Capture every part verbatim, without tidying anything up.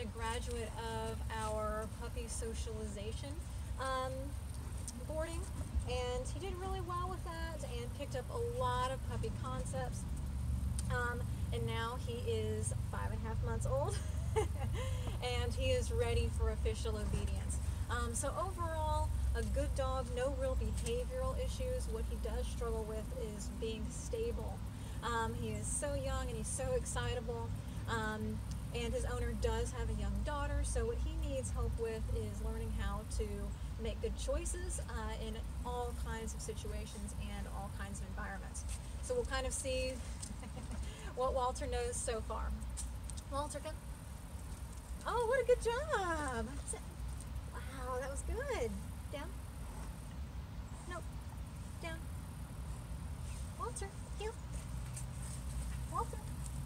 a graduate of our puppy socialization um, boarding, and he did really well with that and picked up a lot of puppy concepts. Um, and now he is five and a half months old, and he is ready for official obedience. Um, so overall, a good dog, no real behavioral issues. What he does struggle with is being stable. Um, he is so young and he's so excitable, um, and his owner does have a young daughter, so what he needs help with is learning how to make good choices uh, in all kinds of situations and all kinds of environments. So we'll kind of see what Walter knows so far. Walter, come. Oh, what a good job. Wow, that was good. Down. Nope. Down. Walter, heel. Walter.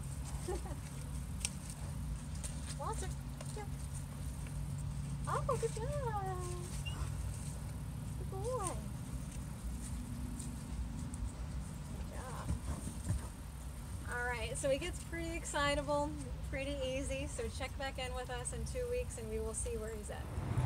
Walter, heel. Oh, good job. Good boy. Good job. All right, so he gets pretty excitable, pretty easy. So check back in with us in two weeks and we will see where he's at.